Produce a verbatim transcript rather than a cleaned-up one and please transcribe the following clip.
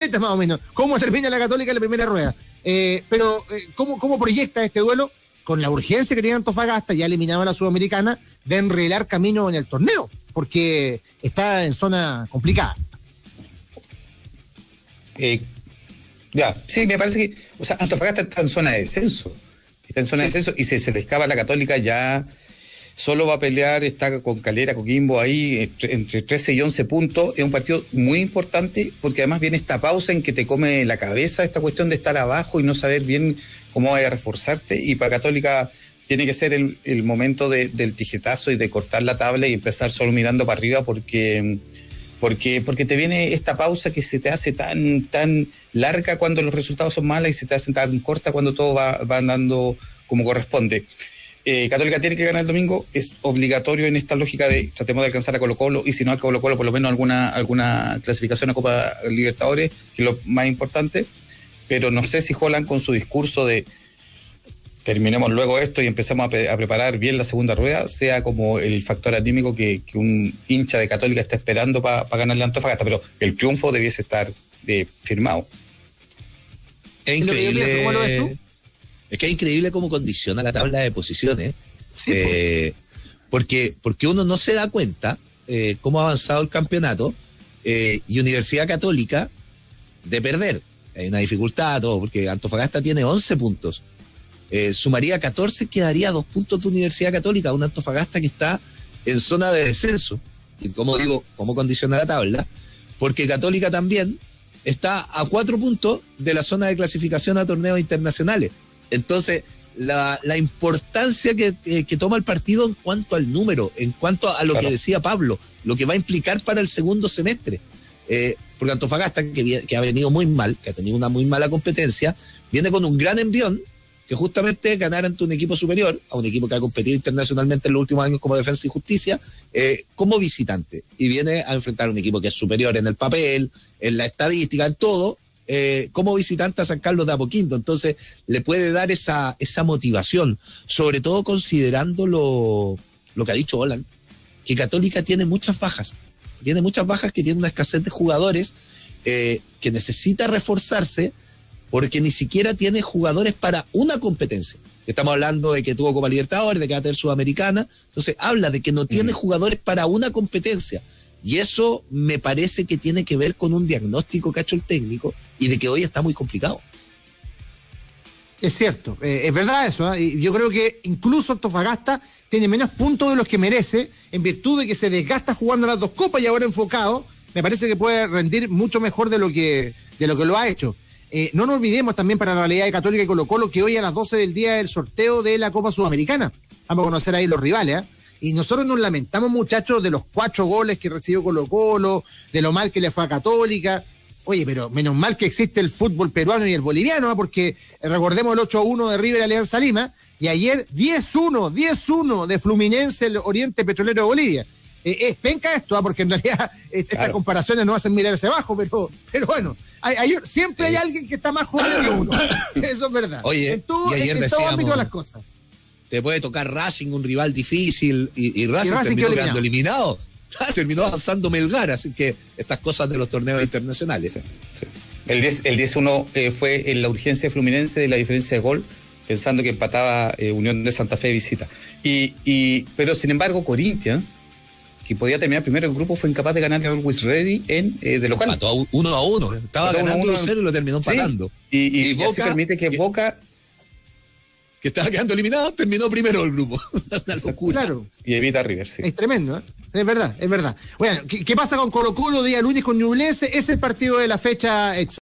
más o menos, cómo termina la Católica en la primera rueda. Eh, pero, eh, ¿cómo, ¿cómo proyecta este duelo? Con la urgencia que tiene Antofagasta, ya eliminaba a la Sudamericana, de enrelar camino en el torneo, porque está en zona complicada. Eh, ya, sí, me parece que, o sea, Antofagasta está en zona de descenso, está en zona sí. de descenso, y si se le escapa a la Católica ya solo va a pelear, está con Calera, Coquimbo ahí, entre, entre trece y once puntos. Es un partido muy importante, porque además viene esta pausa en que te come la cabeza esta cuestión de estar abajo y no saber bien cómo vaya a reforzarte, y para Católica tiene que ser el, el momento de, del tijetazo y de cortar la tabla y empezar solo mirando para arriba, porque porque porque te viene esta pausa que se te hace tan tan larga cuando los resultados son malos y se te hace tan corta cuando todo va, va andando como corresponde. Eh, Católica tiene que ganar el domingo, es obligatorio en esta lógica de tratemos de alcanzar a Colo Colo, y si no a Colo Colo por lo menos alguna alguna clasificación a Copa Libertadores, que es lo más importante. Pero no sé si Holland, con su discurso de terminemos luego esto y empezamos a, pre- a preparar bien la segunda rueda, sea como el factor anímico que, que un hincha de Católica está esperando para pa ganarle a Antofagasta, pero el triunfo debiese estar eh, firmado. Es increíble. ¿Cómo lo ves tú? Es que es increíble cómo condiciona la tabla de posiciones. Sí, eh, porque, porque uno no se da cuenta eh, cómo ha avanzado el campeonato, eh, y Universidad Católica de perder. Hay una dificultad, todo, porque Antofagasta tiene once puntos. Eh, sumaría catorce, quedaría dos puntos de Universidad Católica, una Antofagasta que está en zona de descenso. Y como digo, ¿cómo condiciona la tabla? Porque Católica también está a cuatro puntos de la zona de clasificación a torneos internacionales. Entonces, la, la importancia que, eh, que toma el partido en cuanto al número, en cuanto a lo claro. que decía Pablo, lo que va a implicar para el segundo semestre. Eh, porque Antofagasta, que, que ha venido muy mal, que ha tenido una muy mala competencia, viene con un gran envión, que justamente ganar ante un equipo superior, a un equipo que ha competido internacionalmente en los últimos años como Defensa y Justicia, eh, como visitante, y viene a enfrentar a un equipo que es superior en el papel, en la estadística, en todo, eh, como visitante a San Carlos de Apoquindo. Entonces le puede dar esa, esa motivación, sobre todo considerando lo, lo que ha dicho Holland, que Católica tiene muchas bajas, tiene muchas bajas, que tiene una escasez de jugadores, eh, que necesita reforzarse, porque ni siquiera tiene jugadores para una competencia. Estamos hablando de que tuvo Copa Libertadores, de que va a tener Sudamericana, entonces habla de que no tiene mm. jugadores para una competencia, y eso me parece que tiene que ver con un diagnóstico que ha hecho el técnico, y de que hoy está muy complicado. Es cierto, eh, es verdad eso, ¿eh? Y yo creo que incluso Antofagasta tiene menos puntos de los que merece, en virtud de que se desgasta jugando las dos copas, y ahora enfocado, me parece que puede rendir mucho mejor de lo que, de lo que lo ha hecho. Eh, no nos olvidemos también, para la realidad de Católica y Colo Colo, que hoy a las doce del día es el sorteo de la Copa Sudamericana. Vamos a conocer ahí los rivales, ¿eh? Y nosotros nos lamentamos, muchachos, de los cuatro goles que recibió Colo Colo, de lo mal que le fue a Católica. Oye, pero menos mal que existe el fútbol peruano y el boliviano, ¿eh? Porque eh, recordemos el ocho a uno de River Alianza Lima, y ayer diez uno, diez uno de Fluminense, el Oriente Petrolero de Bolivia. Eh, es penca esto, ¿eh? Porque en realidad estas claro. comparaciones no hacen mirarse abajo, pero, pero bueno, hay, hay, siempre hay alguien que está más jodido que uno. Eso es verdad. Oye, en todo, y ayer en, en todo ámbito de las cosas. Te puede tocar Racing, un rival difícil, y, y Racing, y Racing terminó quedando eliminado. Terminó avanzando Melgar, así que estas cosas de los torneos internacionales. Sí, sí. El diez uno eh, fue en la urgencia de Fluminense de la diferencia de gol, pensando que empataba eh, Unión de Santa Fe de visita. Y, y, pero sin embargo, Corinthians, que podía terminar primero el grupo, fue incapaz de ganarle a Always Ready en, eh, de local. Empató a uno a uno, estaba Empató ganando uno a cero y lo terminó empatando. Sí. Y, y, y Boca se permite que, que Boca, que estaba quedando eliminado, terminó primero el grupo. Una locura. Claro. Y evita a River, sí. Es tremendo, ¿eh? Es verdad, es verdad. Bueno, ¿qué, qué pasa con Colo Colo día lunes con Ñublense? Es el partido de la fecha.